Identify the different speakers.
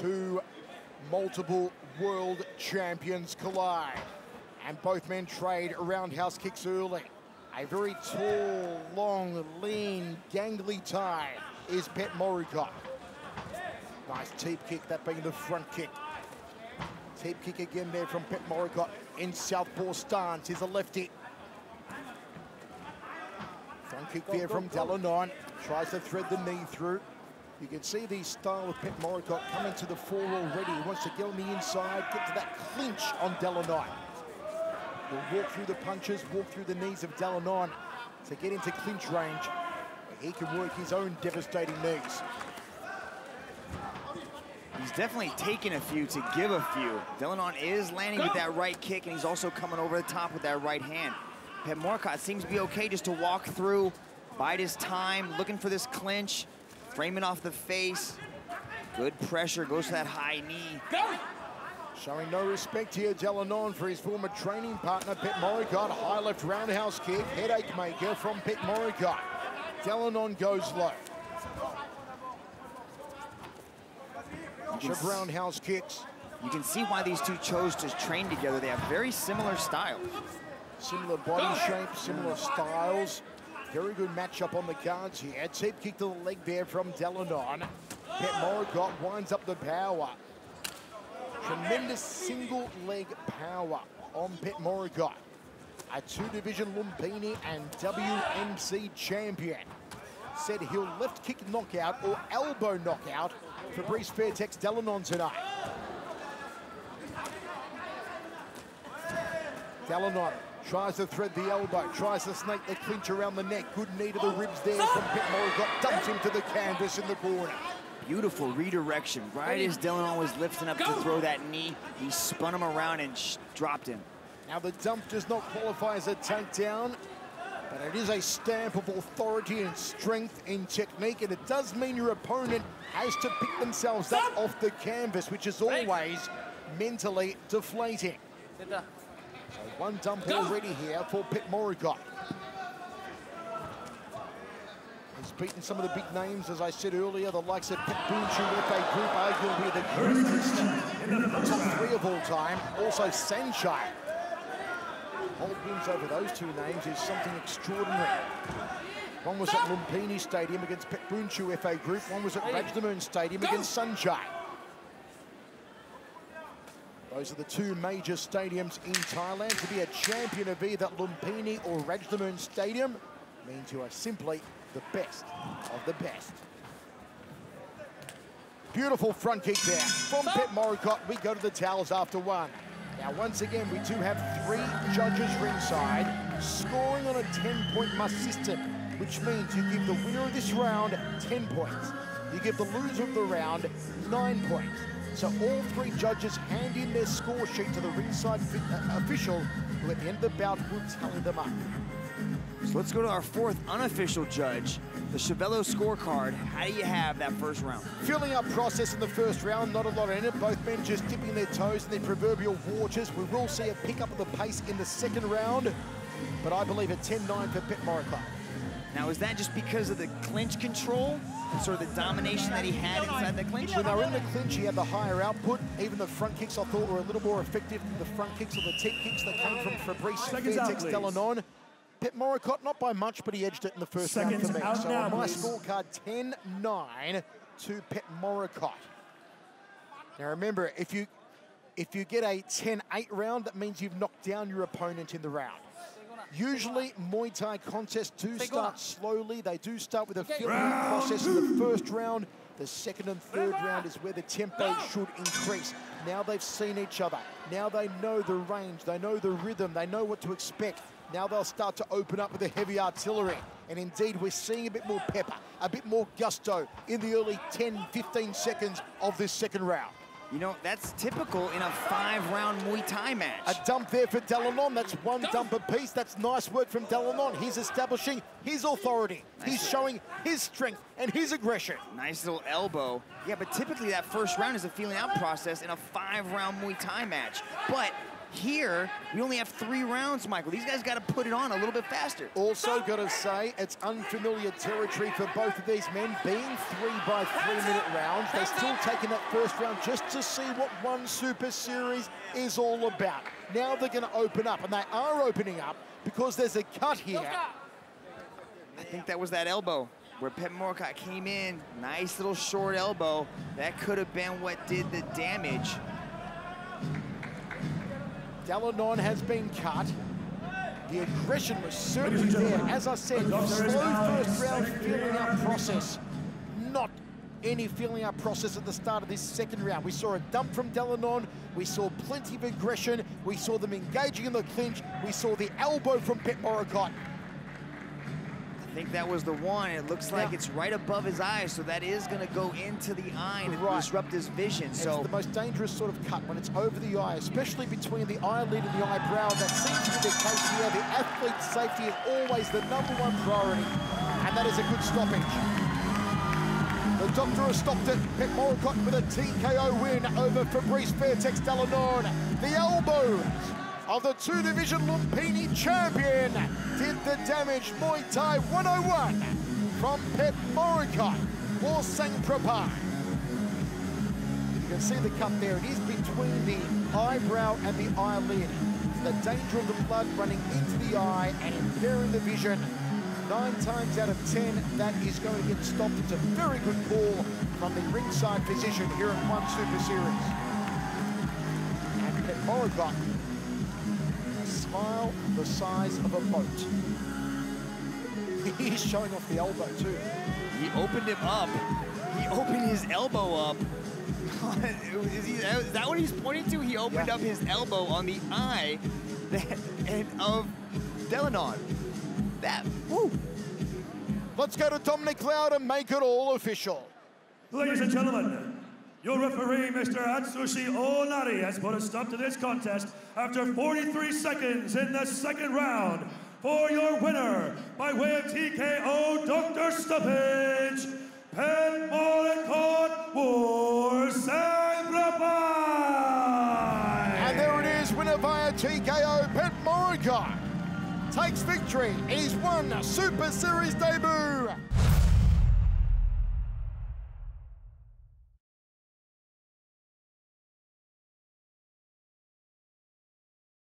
Speaker 1: two multiple world champions collide. And both men trade roundhouse kicks early. A very tall, long, lean, gangly Thai is Petchmorrakot. Nice teep kick, that being the front kick. Teep kick again there from Petchmorrakot in southpaw stance. Here's a lefty. Front kick there from Delannon. Tries to thread the knee through. You can see the style of Petchmorrakot coming to the fore already. He wants to get on the inside, get to that clinch on Delannon. He'll walk through the punches, walk through the knees of Delannon to get into clinch range. He can work his own devastating knees.
Speaker 2: He's definitely taken a few to give a few. Delannon is landing with that right kick, and he's also coming over the top with that right hand. Petchmorrakot seems to be okay just to walk through, bide his time, looking for this clinch, framing off the face. Good pressure, goes to that high knee.
Speaker 1: Showing no respect here, Delannon, for his former training partner, Petchmorrakot. High left roundhouse kick, headache maker from Petchmorrakot. Delannon goes low. Roundhouse kicks.
Speaker 2: You can see why these two chose to train together. They have very similar styles.
Speaker 1: Similar body shape, similar styles. Very good matchup on the cards here. Teep kick to the leg there from Delannon. Petchmorrakot winds up the power. Tremendous single leg power on Petchmorrakot. A two-division Lumpini and WMC champion. Said he'll left kick knockout or elbow knockout Fabrice Fairtex Delannon tonight. Delannon tries to thread the elbow, tries to snake the clinch around the neck. Good knee to the ribs there from Petchmorrakot. Dumps him to the canvas in the corner.
Speaker 2: Beautiful redirection. Right as Delannon was lifting up to throw that knee, he spun him around and dropped him.
Speaker 1: Now the dump does not qualify as a takedown, but it is a stamp of authority and strength in technique, and it does mean your opponent has to pick themselves up off the canvas, which is always mentally deflating. So one dump already here for Petchmorrakot. He's beaten some of the big names, as I said earlier, the likes of Petchmorrakot Group, arguably the greatest top three of all time. Also Sanchai. Hold wins over those two names is something extraordinary. One was at Lumpini Stadium against Petchmorrakot FA Group. One was at Rajdamnern Stadium against Sanchai. Those are the two major stadiums in Thailand. To be a champion of either Lumpini or Rajdamern Stadium means you are simply the best of the best. Beautiful front kick there from Petchmorrakot. We go to the towels after one. Now, once again, we do have three judges ringside, scoring on a 10-point must system, which means you give the winner of this round 10 points. You give the loser of the round 9 points. So all three judges hand in their score sheet to the ringside official, who at the end of the bout will tally them up.
Speaker 2: So let's go to our fourth unofficial judge, the Chevello scorecard. How do you have that first round?
Speaker 1: Filling up process in the first round, not a lot in it. Both men just dipping their toes in their proverbial waters. We will see a pickup of the pace in the second round, but I believe a 10-9 for Petchmorrakot.
Speaker 2: Now, is that just because of the clinch control? Sort of the domination that he had inside the clinch?
Speaker 1: When they were in the clinch, he had the higher output. Even the front kicks, I thought, were a little more effective than the front kicks or the teep kicks that came from Fabrice Fairtex Delannon. Petchmorrakot, not by much, but he edged it in the first round for me. So on my scorecard, 10-9 to Petchmorrakot. Now remember, if you get a 10-8 round, that means you've knocked down your opponent in the round. Usually, Muay Thai contests do start slowly. They do start with a filling process in the first round. The second and third round is where the tempo should increase. Now they've seen each other. Now they know the range. They know the rhythm. They know what to expect. Now they'll start to open up with the heavy artillery. And indeed, we're seeing a bit more pepper, a bit more gusto in the early 10-15 seconds of this second round.
Speaker 2: You know, that's typical in a 5-round Muay Thai match.
Speaker 1: A dump there for Delannon. That's one dump apiece. That's nice work from Delannon. He's establishing his authority. He's showing his strength and his aggression.
Speaker 2: Nice little elbow. Yeah, but typically that first round is a feeling out process in a 5-round Muay Thai match. But Here, we only have 3 rounds, Michael. These guys got to put it on a little bit faster.
Speaker 1: Also got to say, it's unfamiliar territory for both of these men. Being 3 by 3 minute rounds, they're still taking that first round just to see what one Super Series is all about. Now they're going to open up, and they are opening up because there's a cut here.
Speaker 2: I think that was that elbow where Petchmorrakot came in. Nice little short elbow. That could have been what did the damage.
Speaker 1: Delannon has been cut. The aggression was certainly there. As I said, slow first round feeling out process. Not any feeling out process at the start of this second round. We saw a dump from Delannon. We saw plenty of aggression. We saw them engaging in the clinch. We saw the elbow from Petchmorrakot.
Speaker 2: I think that was the one. It looks like it's right above his eyes, so that is going to go into the eye and disrupt his vision. So
Speaker 1: it's the most dangerous sort of cut when it's over the eye, especially between the eyelid and the eyebrow. That seems to be the case here. The athlete's safety is always the #1 priority, and that is a good stoppage. The doctor has stopped it. Petchmorrakot with a TKO win over Fabrice Fairtex Delannon. The elbows of the 2-division Lumpini champion did the damage. Muay Thai 101 from Petchmorrakot Wor Sangprapai. You can see the cut there. It is between the eyebrow and the eyelid. The danger of the blood running into the eye and impairing the vision. 9 times out of 10, that is going to get stopped. It's a very good call from the ringside physician here at One Super Series. And Petchmorrakot, a smile the size of a boat. He's showing off the elbow too.
Speaker 2: He opened him up. He opened his elbow up. Is that what he's pointing to? He opened up his elbow on the eye of Delannon. Woo.
Speaker 1: Let's go to Dominic Loud and make it all official.
Speaker 3: Ladies and gentlemen, your referee, Mr. Atsushi Onari, has put a stop to this contest after 43 seconds in the second round. For your winner, by way of TKO Doctor Stoppage, Petchmorrakot Wor Sangprapai.
Speaker 1: And there it is, winner via TKO, Petchmorrakot takes victory in his One Super Series debut.